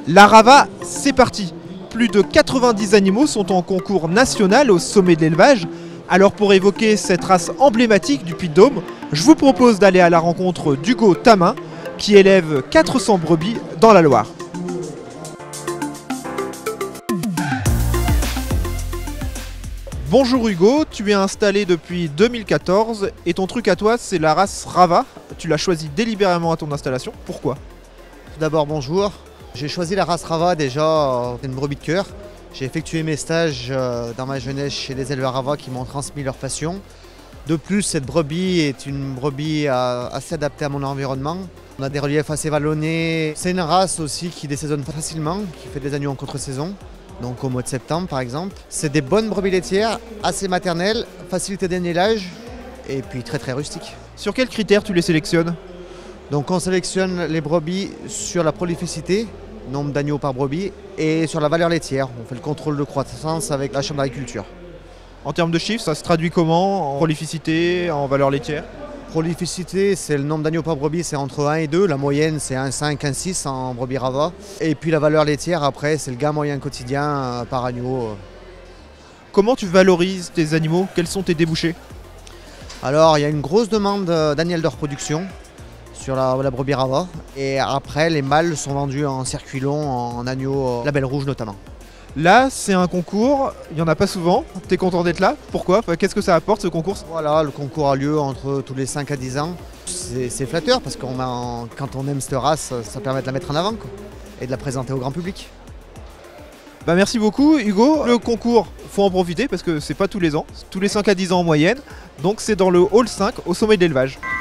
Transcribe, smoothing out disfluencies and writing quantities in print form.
La Rava, c'est parti. Plus de 90 animaux sont en concours national au sommet de l'élevage. Alors pour évoquer cette race emblématique du Puy-de-Dôme, je vous propose d'aller à la rencontre d'Hugo Tamin, qui élève 400 brebis dans la Loire. Bonjour Hugo, tu es installé depuis 2014 et ton truc à toi c'est la race Rava. Tu l'as choisi délibérément à ton installation, pourquoi? Tout d'abord bonjour, j'ai choisi la race Rava déjà, c'est une brebis de cœur. J'ai effectué mes stages dans ma jeunesse chez des éleveurs Rava qui m'ont transmis leur passion. De plus, cette brebis est une brebis assez adaptée à mon environnement. On a des reliefs assez vallonnés. C'est une race aussi qui désaisonne facilement, qui fait des agneaux en contre-saison. Donc au mois de septembre par exemple. C'est des bonnes brebis laitières, assez maternelles, facilité d'agnelage et puis très rustiques. Sur quels critères tu les sélectionnes? Donc on sélectionne les brebis sur la prolificité, nombre d'agneaux par brebis, et sur la valeur laitière. On fait le contrôle de croissance avec la chambre d'agriculture. En termes de chiffres, ça se traduit comment? En prolificité, en valeur laitière? Prolificité, c'est le nombre d'agneaux par brebis, c'est entre 1 et 2. La moyenne, c'est 1,5, 1,6 en brebis Rava. Et puis la valeur laitière, après, c'est le gain moyen quotidien par agneau. Comment tu valorises tes animaux? Quels sont tes débouchés? Alors, il y a une grosse demande d'agnelle de reproduction sur la brebis Rava. Et après, les mâles sont vendus en circuit long, en agneau label rouge notamment. Là, c'est un concours, il n'y en a pas souvent. T'es content d'être là? Pourquoi? Qu'est-ce que ça apporte ce concours? Voilà, le concours a lieu entre tous les 5 à 10 ans. C'est flatteur parce que quand on aime cette race, ça permet de la mettre en avant quoi, et de la présenter au grand public. Bah merci beaucoup Hugo. Le concours, faut en profiter parce que c'est pas tous les ans, tous les 5 à 10 ans en moyenne. Donc c'est dans le hall 5 au sommet de l'élevage.